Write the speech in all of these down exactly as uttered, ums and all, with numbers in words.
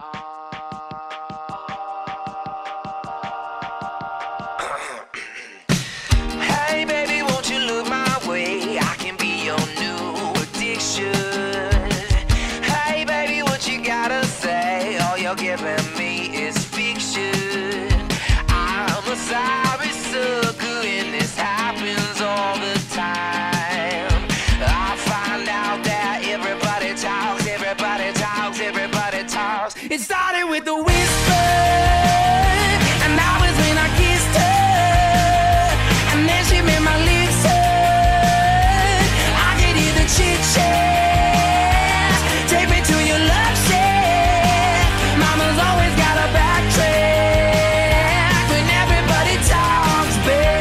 Hey baby, won't you look my way? I can be your new addiction. Hey baby, what you gotta say? All you're giving me is fiction. I'm a sorry sucker and this happens all the time. I find out that everybody talks, everybody talks, everybody talks. It started with a whisper, and that was when I kissed her. And then she made my lips hurt. I could hear the chit-chat. Take me to your love shack. Mama's always got a backtrack when everybody talks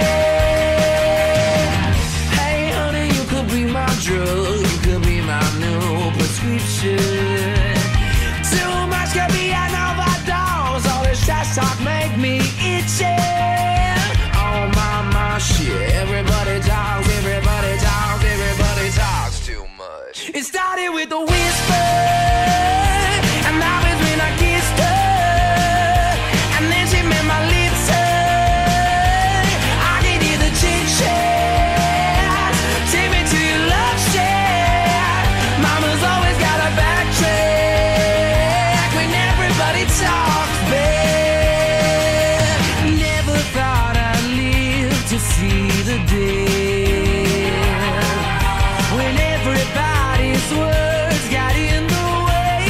back. Hey honey, you could be my drug, you could be my new prescription. Too much could be an overdose. All this trash talk make me itchy. Oh my, my shit. Everybody talks, everybody talks, everybody talks too much. It started with a whisper, and that was when I kissed her. And then she made my lips hurt. I could hear the chit-chat. Take me to your love shack. Mama's always got a backtrack when everybody talks back. Never thought I'd live to see the day when everybody's words got in the way.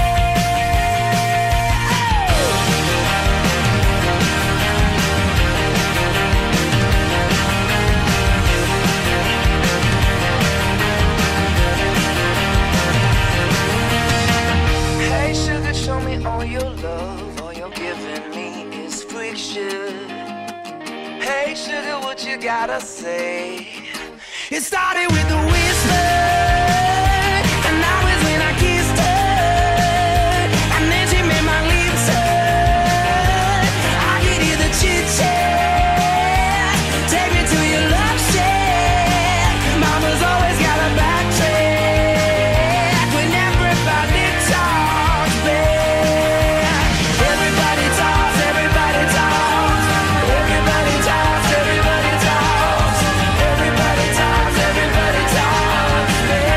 Hey sugar, show me all your love. All you're giving me is friction. Hey sugar, what you gotta say? It started with a whisper, and that was when I kissed her. And then she made my lips hurt. I could hear the chit-chat. Take me to your love shack. Mama's always got a backtrack when everybody talks back. Everybody talks, everybody talks. Everybody talks, everybody talks. Everybody talks, everybody talks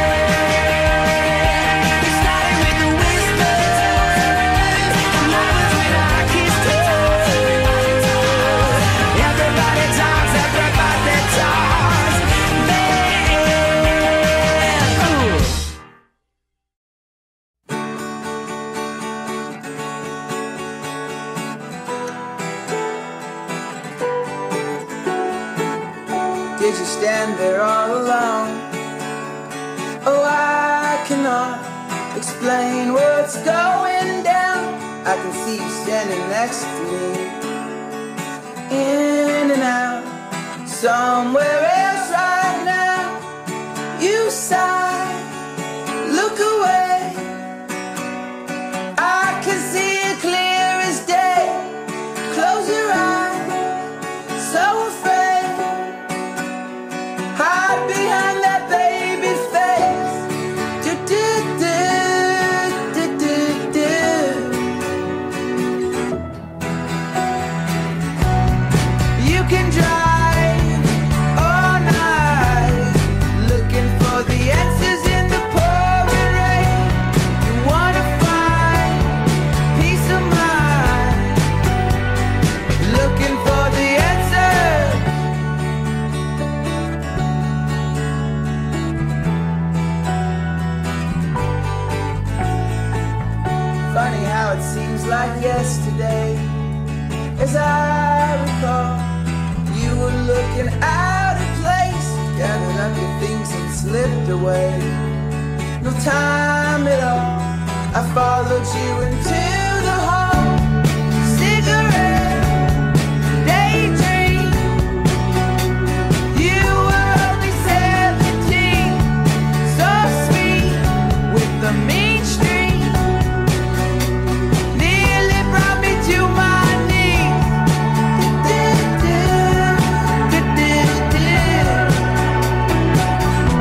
back. It started with a whisper, and that was when I kissed her. Everybody talks, everybody talks back. Ooh. Did you stand there all alone? Oh, I cannot explain what's going down. I can see you standing next to me, in and out, somewhere else right now. You sigh, look away. I can see it clear as day. Close your eyes, so afraid. Hide behind that baby face. Do do do do do do. You can drive all night, looking for the answers in the pouring rain. You wanna find peace of mind, looking for the answers. Funny how it seems like yesterday. As I recall, you were looking out of place, gathered up your things and slipped away. No time at all, I followed you into the hall. Cigarette, daydream. You were only seventeen, so sweet with the mean streak. Nearly brought me to my knees.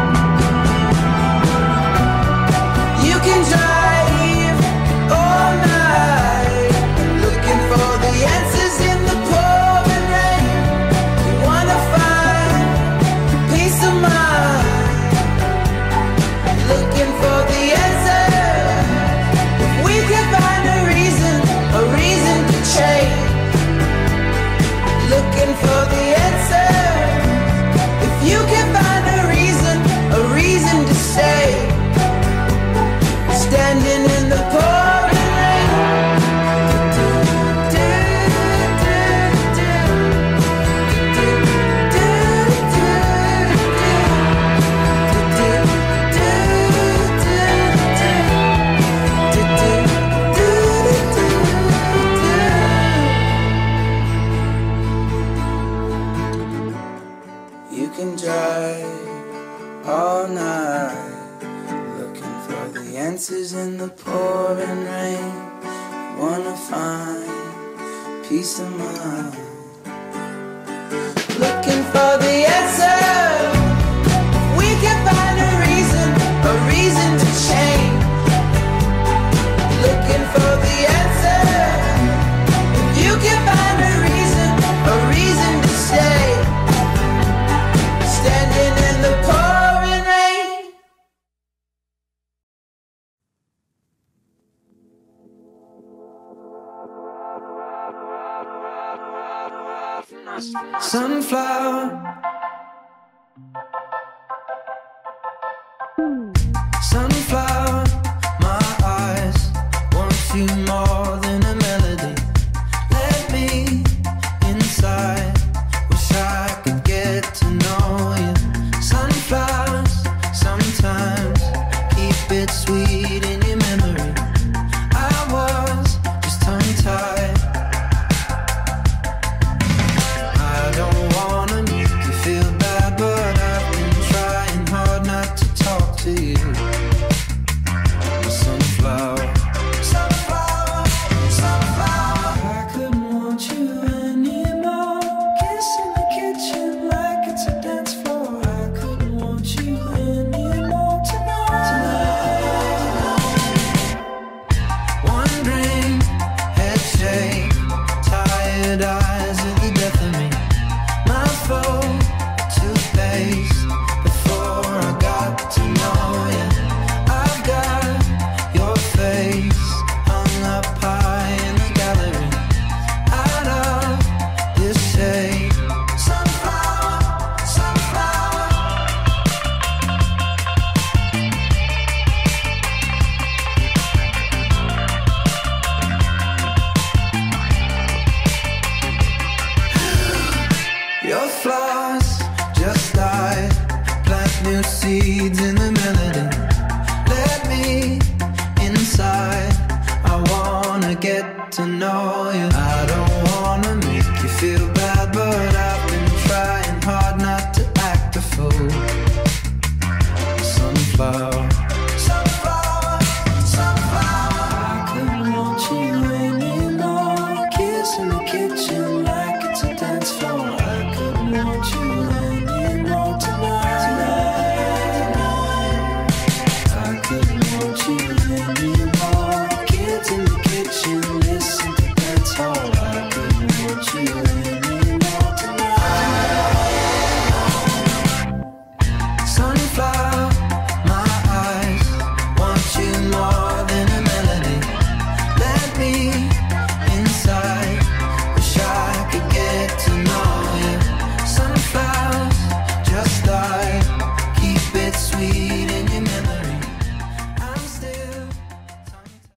You can drive all night. pouring rain, wanna find peace of mind. Looking for the answer, we can find a reason, a reason to change. Looking for the answer, you can find a reason, a reason to stay. Standing in the pouring rain. Sunflower, sunflower, my eyes want you more than a melody. Let me inside, wish I could get to know you. Sunflowers, sometimes keep it sweet in your memory. I was just tongue-tied. I don't wanna make you feel bad, but I've been trying hard not to talk to you. Sunflower, sunflower, sunflower. I couldn't want you anymore. Kiss in the kitchen like it's a dance floor. I couldn't want you anymore tonight. Wondering, head shake, tired eyes at the death of me. My phone, toothpaste, before I got to know you. I've got your face hung up high in the gallery. Out of this shape, sunflower, sunflower. Your flaws just died. Plant new seeds in the melody. Let me inside. I wanna get to know